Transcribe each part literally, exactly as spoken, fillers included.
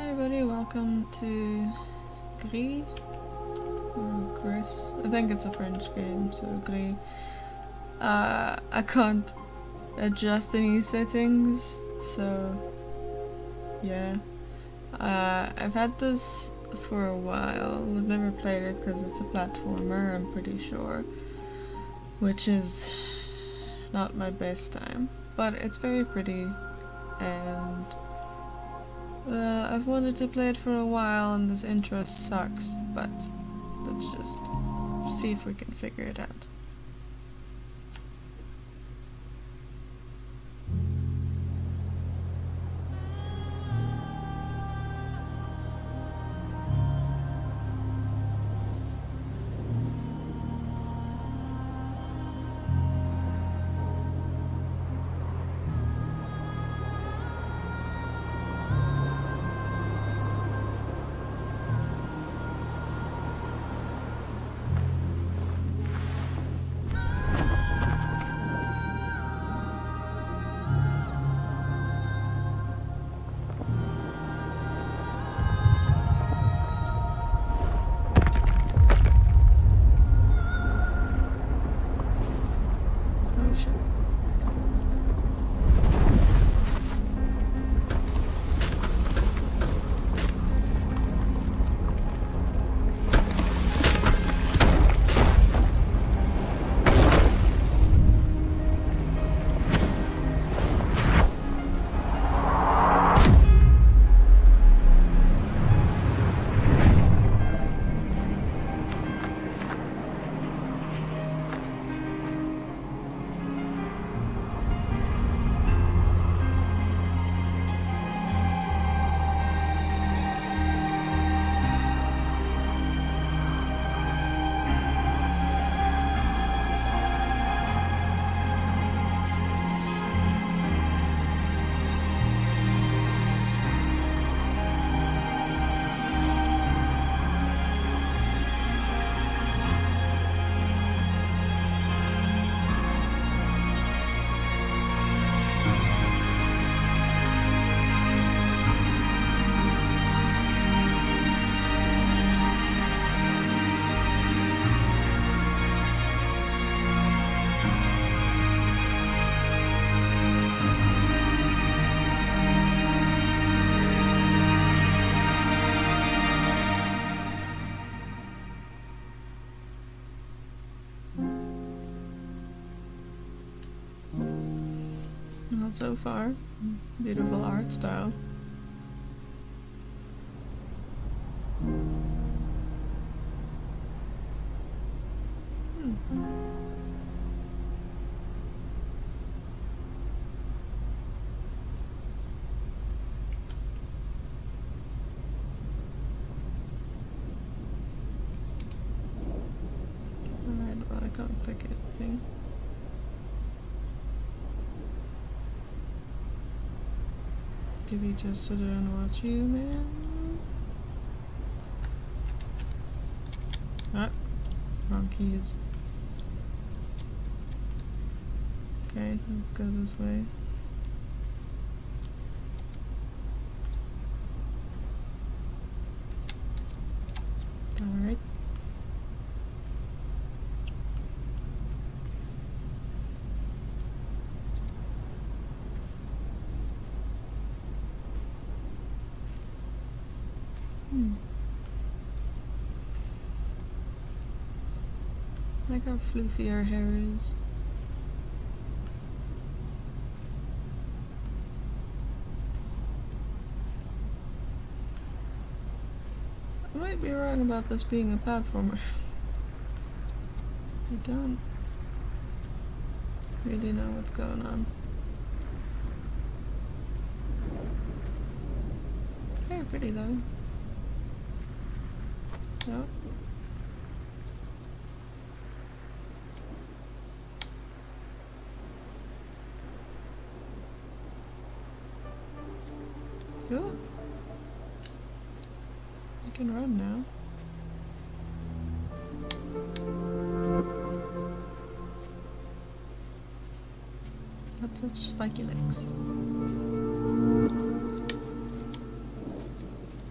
Hi everybody, welcome to Gris, or Gris. I think it's a French game, so Gris. Uh, I can't adjust any settings, so yeah. Uh, I've had this for a while. I've never played it because it's a platformer, I'm pretty sure, which is not my best time, but it's very pretty, and Uh, I've wanted to play it for a while and this intro sucks, but let's just see if we can figure it out. Not so far. Beautiful art style. Hmm. Alright, well I can't click anything. Did we just sit there and watch you, man? Ah, wrong keys. Okay, let's go this way. Alright. Hmm. Like how floofy our hair is. I might be wrong about this being a platformer. I don't really know what's going on. Very pretty though. No. Cool. You can run now. Not such spiky legs.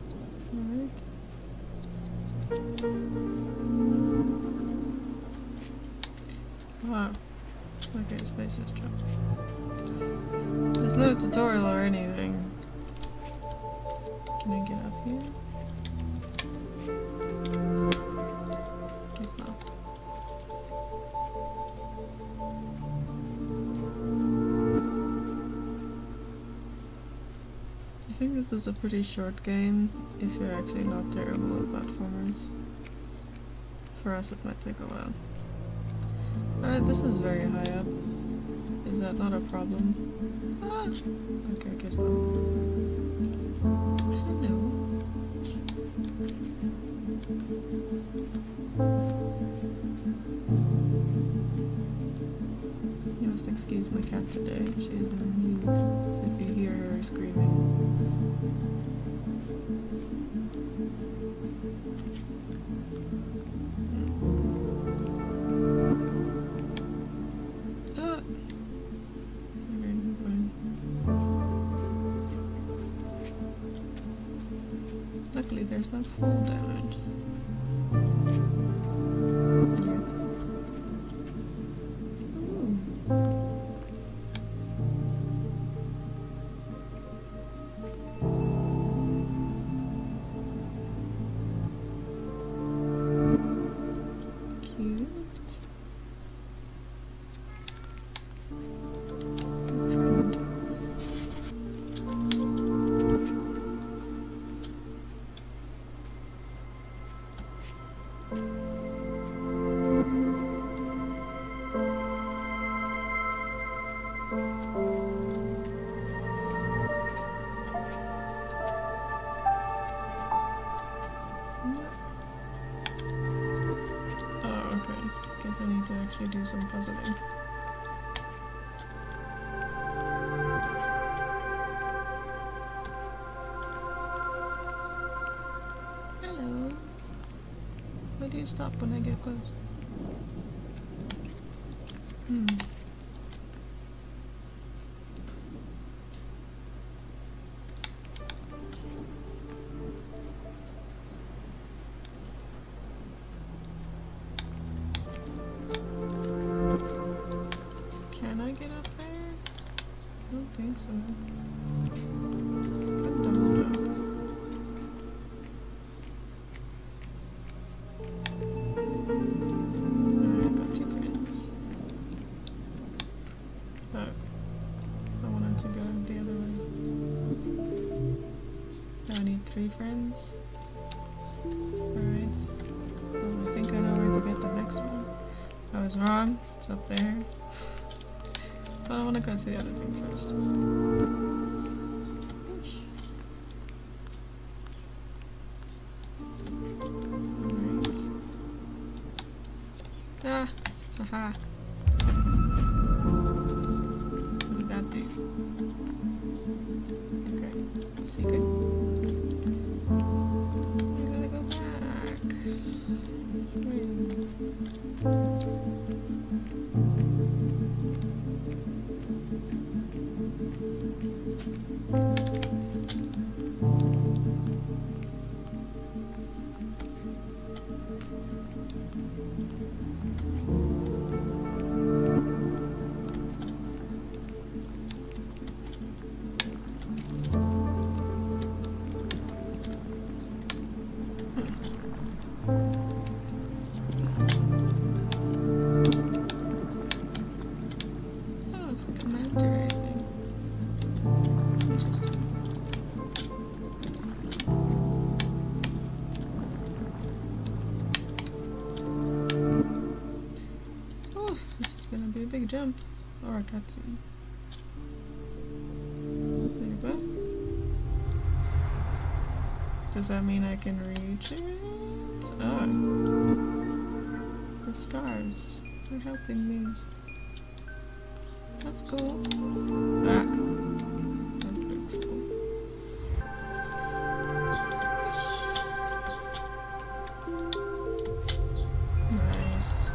this is true. There's no tutorial or anything. Can I get up here? Guess not. I think this is a pretty short game if you're actually not terrible at platformers. For us it might take a while. Alright, this is very high up. Is that not a problem? Ah! Okay, I guess not. Hello. You must excuse my cat today. She is in a mood, so if you hear her screaming. Luckily there's no fall damage. Yet. Ooh. Cute. Friend. I need to actually do some puzzling. Hello. Why do you stop when I get close? Hmm. I don't think so. Could double jump. Alright, got two friends. Oh. I wanted to go the other way. Now I need three friends. Alright. Well, I think I know where to get the next one. I was wrong. It's up there. But I want to go see the other thing first. Whoosh. Alright. Ah! Haha! What did that do? Okay. Secret. We gotta go back. Wait. Big jump or a cutscene. Maybe both. Does that mean I can reach it? Oh. The stars are helping me. That's cool. Ah. That's a big fool. Nice.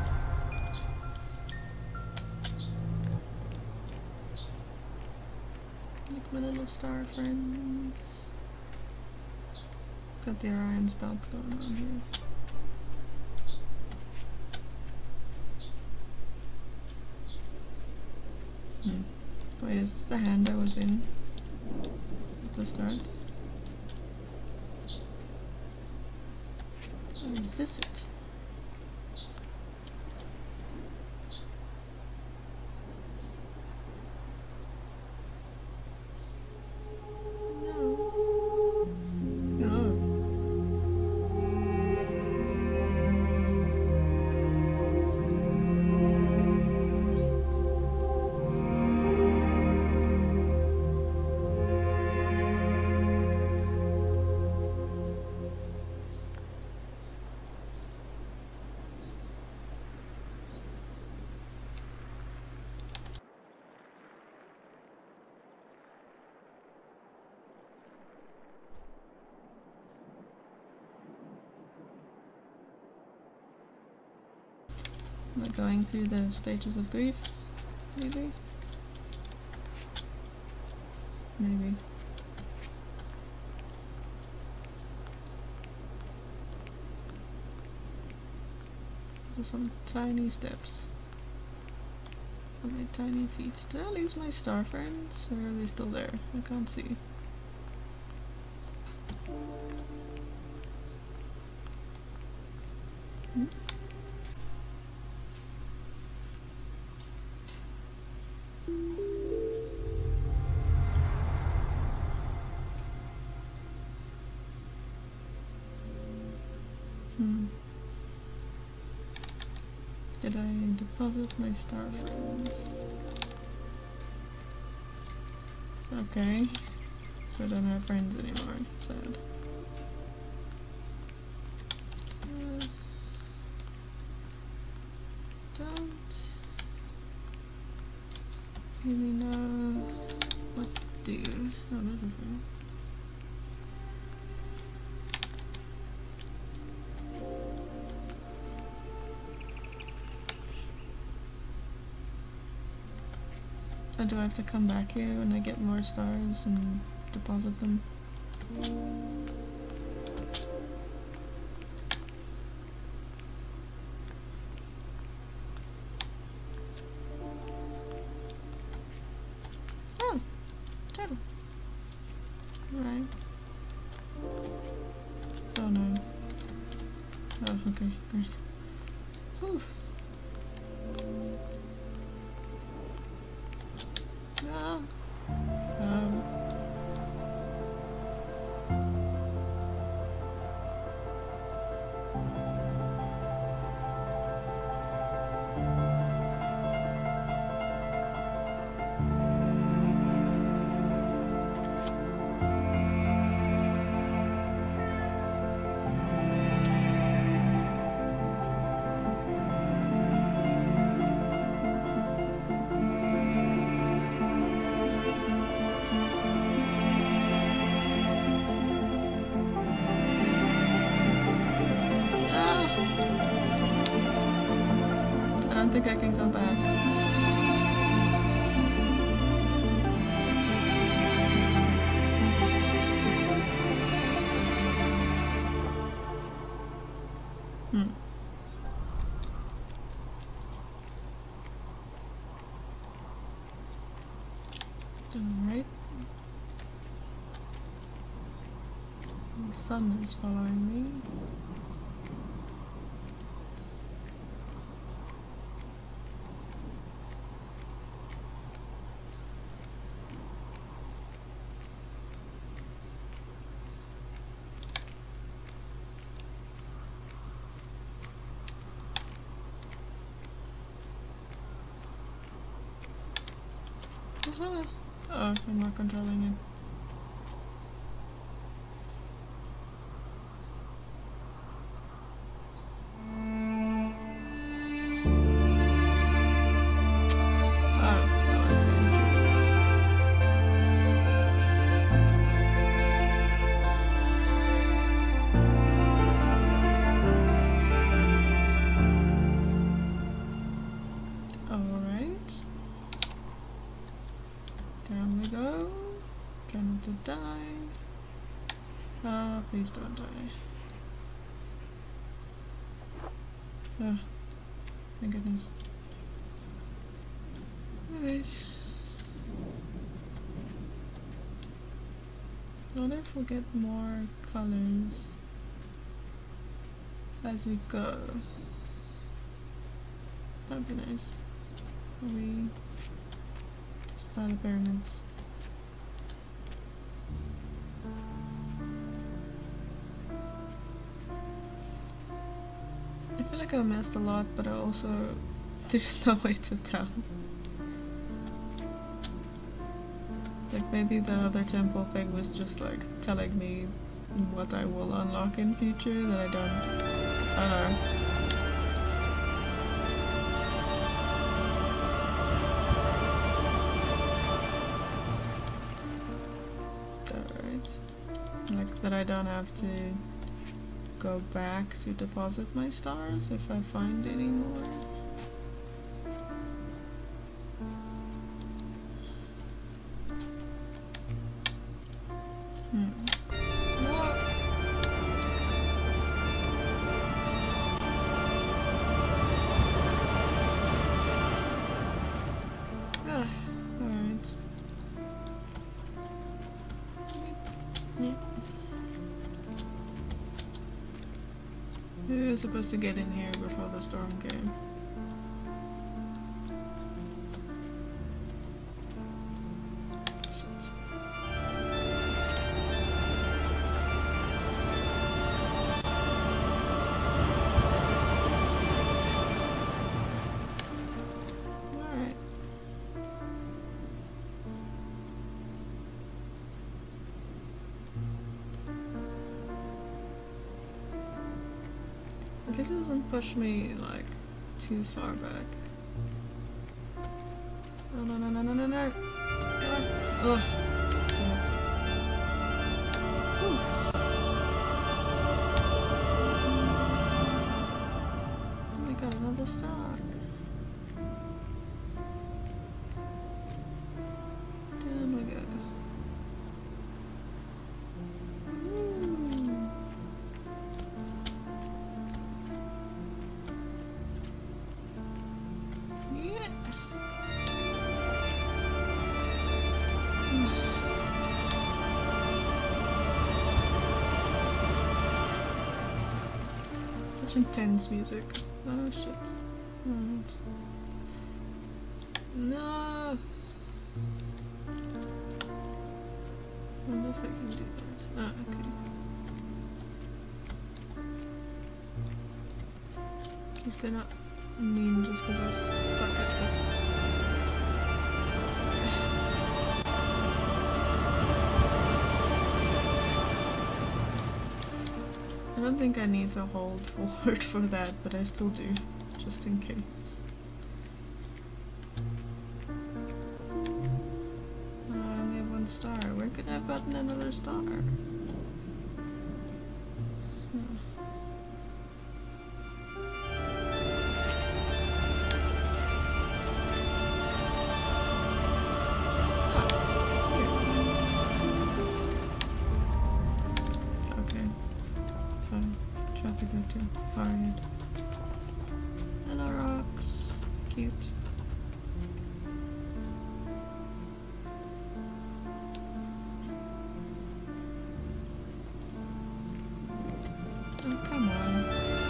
Look, my little star friends. Got the Orion's belt going on here. Wait, is this the hand I was in at the start? Or is this it? Am I going through the stages of grief? Maybe? Maybe. These are some tiny steps on my tiny feet. Did I lose my star friends? Or are they still there? I can't see. Hmm? Hmm. Did I deposit my star friends? Okay. So I don't have friends anymore. Sad. Uh, don't really know what to do. Oh, there's a thing. Or do I have to come back here when I get more stars and deposit them? Oh! Turtle! Alright. Oh no. Oh, okay, great. Whew. Ah. Um. I don't think I can go back. Hmm. Alright. The sun is following me. Aha. Oh, I'm not controlling it. Oh, that was the intro. Alright. Down we go. Try not to die. Oh, please don't die. Oh, my goodness. Alright. I wonder if we'll get more colors as we go. That'd be nice. We just buy the pyramids. I feel like I missed a lot, but I also there's no way to tell. Like maybe the other temple thing was just like telling me what I will unlock in future that I don't. I don't know. Alright. Like that I don't have to go back to deposit my stars if I find any more. Hmm. No. Ah, alright. Yeah. We were supposed to get in here before the storm came. Shit. Alright. At least it doesn't push me like too far back. No, no, no, no, no, no, no. Come on. Oh, damn it. Whew. We got another star. Down we go. Such intense music. Oh shit. Alright. No! I wonder if I can do that. Ah, okay. At least they're not mean just because I suck at this. I don't think I need to hold forward for that, but I still do, just in case. Oh, I only have one star. Where could I have gotten another star? Hmm. Try to go too far ahead. Hello, rocks. Cute. Oh, come on.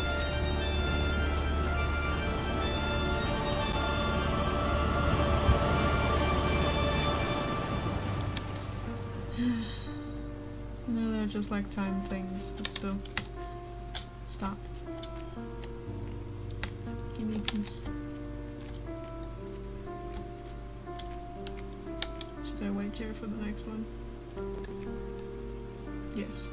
I know they're just like time things, but still. Stop. Give me peace. Should I wait here for the next one? Yes.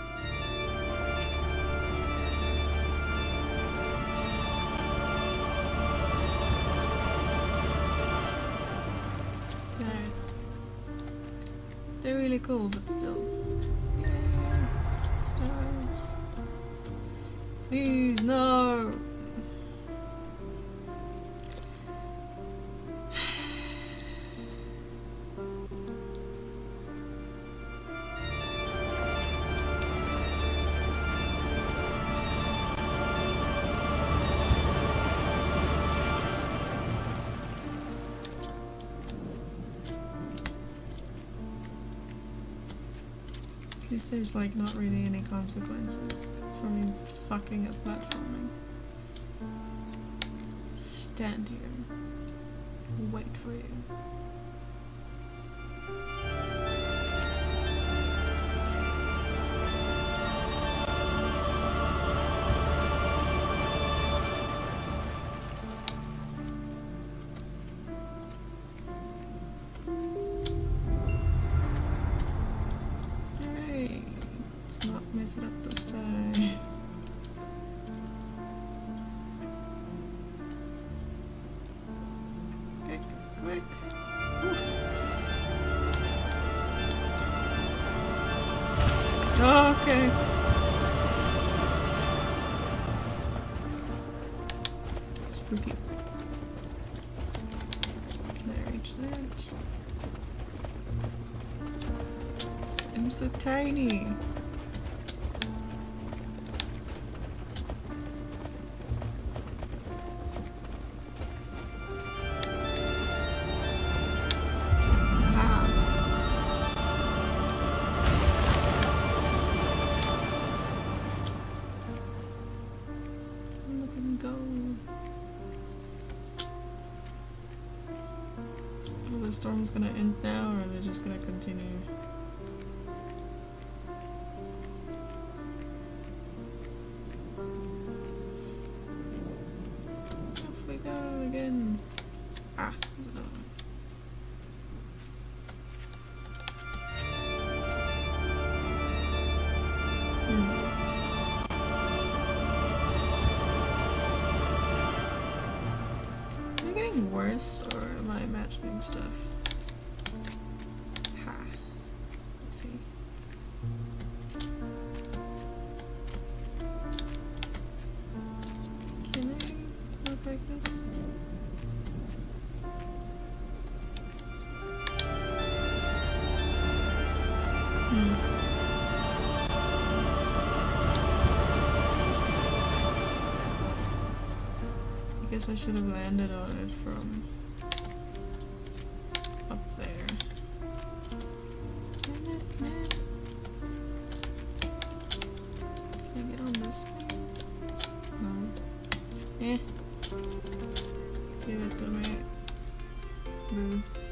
Alright. They're really cool, but still. Yeah. Stars. Please, no! At least there's like not really any consequences for me sucking at platforming. Stand here. Wait for you. Hey, let's not mess it up this time. Quick, quick. Oof. Oh, okay. Spooky. Can I reach that? I'm so tiny. The storm's gonna end now, or are they just gonna continue? Off we go again. Ah, there's another one. Hmm. Am I getting worse, or am I imagining stuff? Ha. Let's see. Can I not break this? Hmm. I guess I should have landed on it from up there. Damn it, man. Can I get on this thing? No. Eh. Give it to me. Boo.